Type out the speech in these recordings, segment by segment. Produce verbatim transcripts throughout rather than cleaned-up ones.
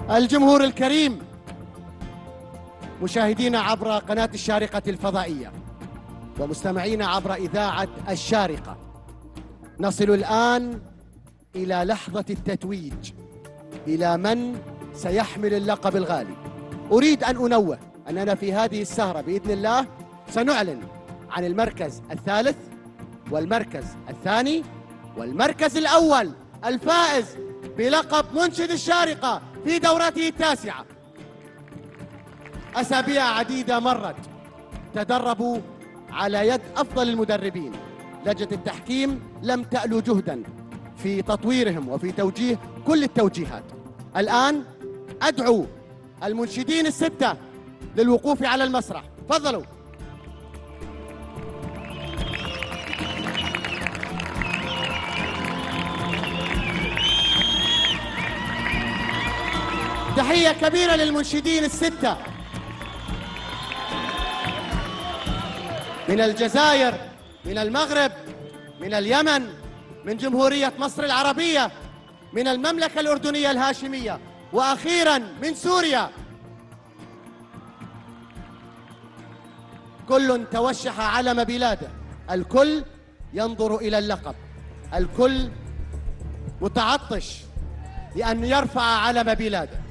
الجمهور الكريم، مشاهدينا عبر قناة الشارقة الفضائية ومستمعينا عبر إذاعة الشارقة، نصل الآن إلى لحظة التتويج، إلى من سيحمل اللقب الغالي. أريد أن أنوه أننا في هذه السهرة بإذن الله سنعلن عن المركز الثالث والمركز الثاني والمركز الأول الفائز بلقب منشد الشارقة في دورته التاسعة. أسابيع عديدة مرت، تدربوا على يد أفضل المدربين. لجنة التحكيم لم تألو جهدا في تطويرهم وفي توجيه كل التوجيهات. الآن أدعو المنشدين الستة للوقوف على المسرح. تفضلوا. تحية كبيرة للمنشدين الستة من الجزائر، من المغرب، من اليمن، من جمهورية مصر العربية، من المملكة الأردنية الهاشمية، وأخيراً من سوريا. كل توشح علم بلاده، الكل ينظر إلى اللقب، الكل متعطش لأن يرفع علم بلاده.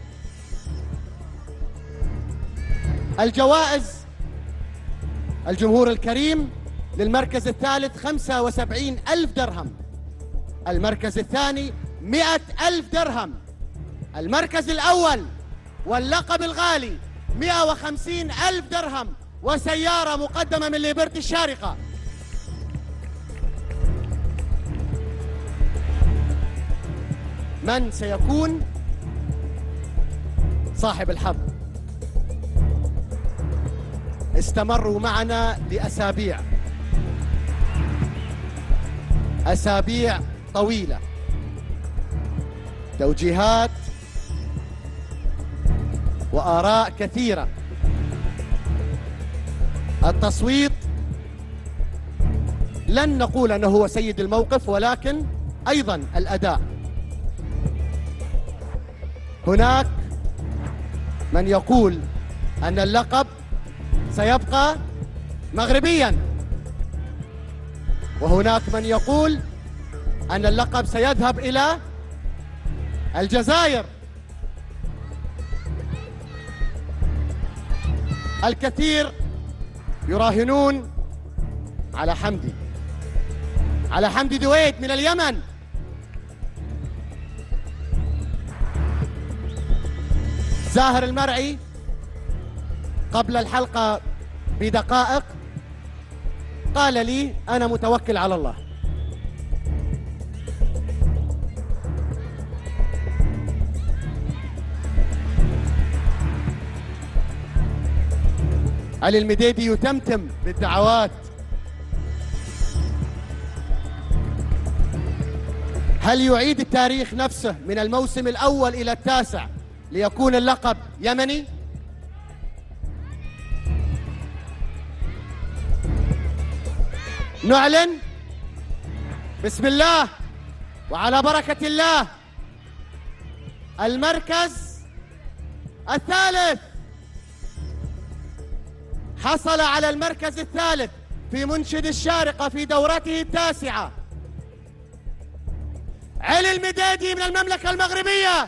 الجوائز الجمهور الكريم: للمركز الثالث خمسة وسبعين ألف درهم، المركز الثاني مئة ألف درهم، المركز الأول واللقب الغالي مئة وخمسين ألف درهم وسيارة مقدمة من ليبرتي الشارقة. من سيكون صاحب الحظ؟ استمروا معنا لأسابيع أسابيع طويلة، توجيهات وآراء كثيرة، التصويت لن نقول أنه هو سيد الموقف، ولكن أيضا الأداء. هناك من يقول أن اللقب سيبقى مغربيا، وهناك من يقول أن اللقب سيذهب إلى الجزائر. الكثير يراهنون على حمدي على حمدي دويد من اليمن. زاهر المرعي قبل الحلقة بدقائق قال لي: أنا متوكل على الله. علي المديدي يتمتم بالدعوات. هل يعيد التاريخ نفسه من الموسم الأول إلى التاسع ليكون اللقب يمني؟ نعلن بسم الله وعلى بركة الله. المركز الثالث حصل على المركز الثالث في منشد الشارقة في دورته التاسعة علي المديدي من المملكة المغربية.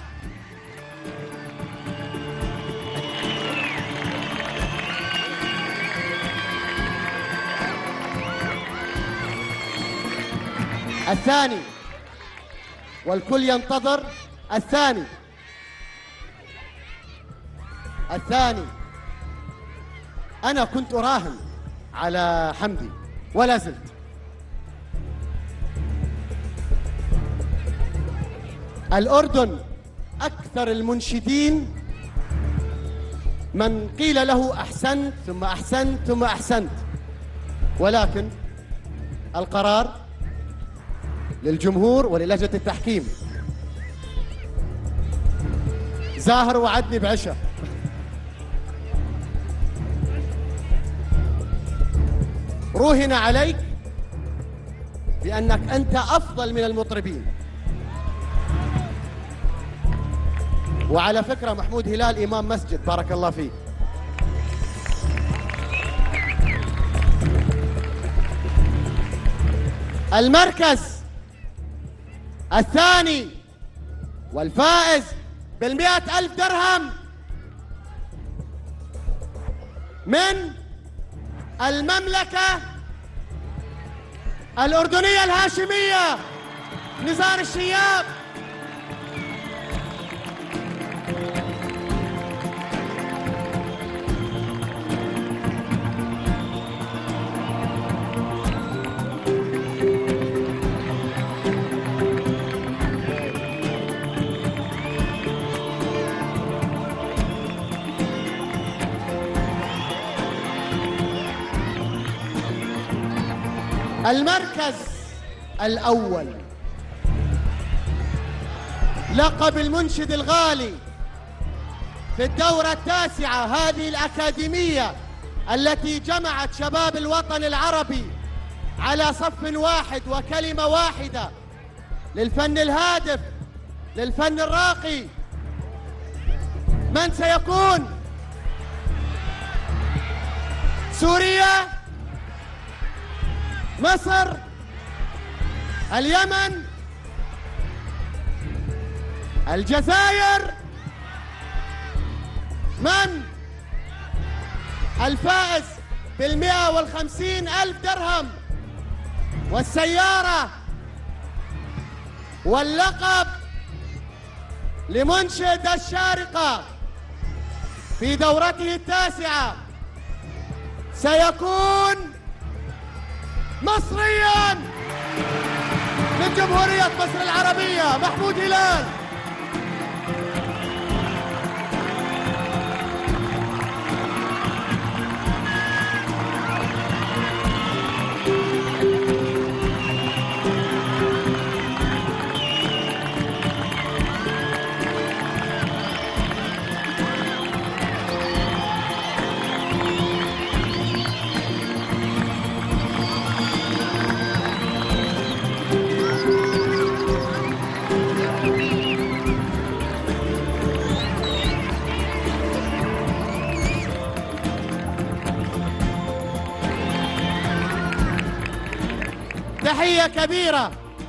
الثاني، والكل ينتظر الثاني الثاني أنا كنت أراهن على حمدي ولا زلت. الأردن أكثر المنشدين من قيل له أحسنت ثم أحسنت ثم أحسنت، ولكن القرار للجمهور وللجنة التحكيم. زاهر وعدني بعشاء. روهن عليك بأنك أنت أفضل من المطربين. وعلى فكرة محمود هلال إمام مسجد، بارك الله فيه. المركز الثاني والفائز بالمئة ألف درهم من المملكة الأردنية الهاشمية نزار الشياب. المركز الأول لقب المنشد الغالي في الدورة التاسعة، هذه الأكاديمية التي جمعت شباب الوطن العربي على صف واحد وكلمة واحدة للفن الهادف، للفن الراقي. من سيكون؟ سوريا، مصر، اليمن، الجزائر. من الفائز بالمئة والخمسين ألف درهم والسيارة واللقب لمنشد الشارقة في دورته التاسعة سيكون مصرياً من جمهورية مصر العربية محمود هلال. تحية كبيرة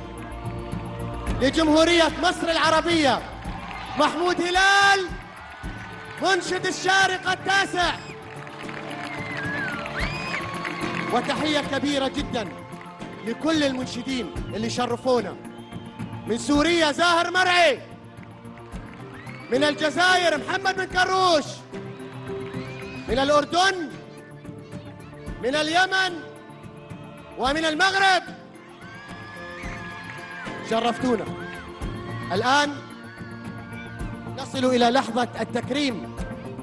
لجمهورية مصر العربية محمود هلال منشد الشارقة التاسع. وتحية كبيرة جدا لكل المنشدين اللي شرفونا. من سوريا زاهر مرعي، من الجزائر محمد بن كروش، من الأردن، من اليمن، ومن المغرب. شرفتونا. الآن نصل إلى لحظة التكريم.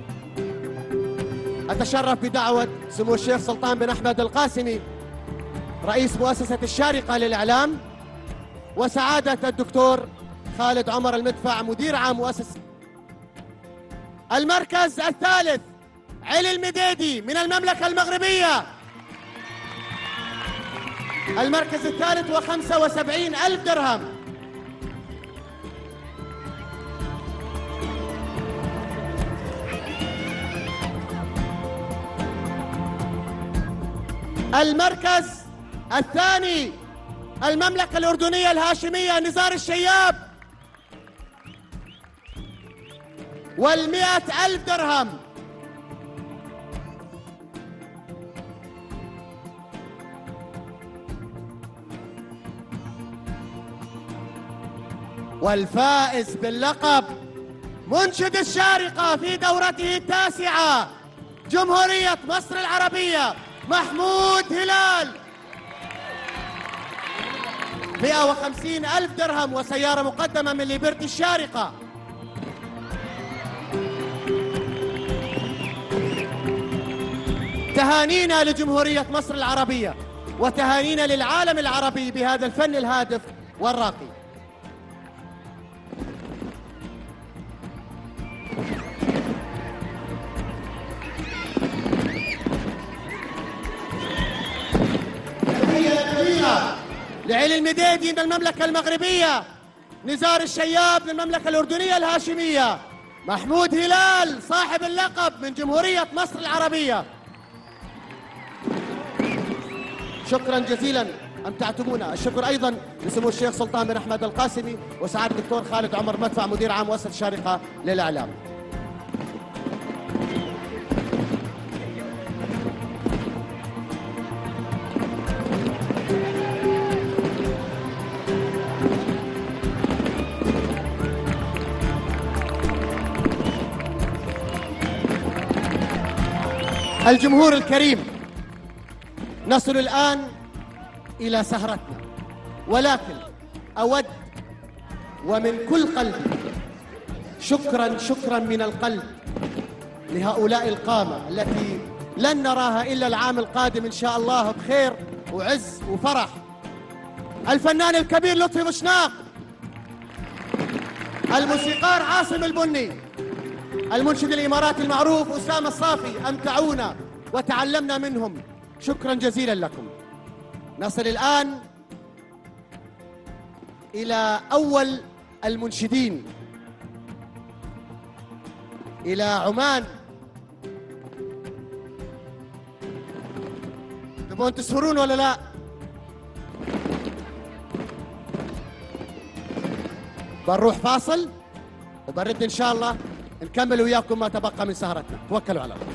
أتشرف بدعوة سمو الشيخ سلطان بن أحمد القاسمي رئيس مؤسسة الشارقة للإعلام، وسعادة الدكتور خالد عمر المدفع مدير عام مؤسسة. المركز الثالث علي المديدي من المملكة المغربية. المركز الثالث وخمسة وسبعين ألف درهم. المركز الثاني المملكة الأردنية الهاشمية نزار الشياب والمئة ألف درهم. والفائز باللقب منشد الشارقة في دورته التاسعة جمهورية مصر العربية محمود هلال، مئة وخمسين ألف درهم وسيارة مقدمة من ليبرتي الشارقة. تهانينا لجمهورية مصر العربية وتهانينا للعالم العربي بهذا الفن الهادف والراقي. لعلي المديدي من المملكة المغربية، نزار الشياب من المملكة الأردنية الهاشمية، محمود هلال صاحب اللقب من جمهورية مصر العربية. شكرا جزيلا، أمتعتمونا. الشكر أيضا لسمو الشيخ سلطان بن أحمد القاسمي وسعادة الدكتور خالد عمر مدفع مدير عام مؤسسة الشارقة للإعلام. الجمهور الكريم، نصل الآن إلى سهرتنا، ولكن أود ومن كل قلبي شكرا شكرا من القلب لهؤلاء القامة التي لن نراها إلا العام القادم إن شاء الله بخير وعز وفرح. الفنان الكبير لطفي مشناق، الموسيقار عاصم البني، المنشد الإماراتي المعروف أسامة الصافي، أمتعونا وتعلمنا منهم. شكرا جزيلا لكم. نصل الآن إلى أول المنشدين، إلى عمان. تبون تسهرون ولا لا؟ بنروح فاصل وبرد إن شاء الله نكمل وياكم ما تبقى من سهرتنا. توكلوا على الله.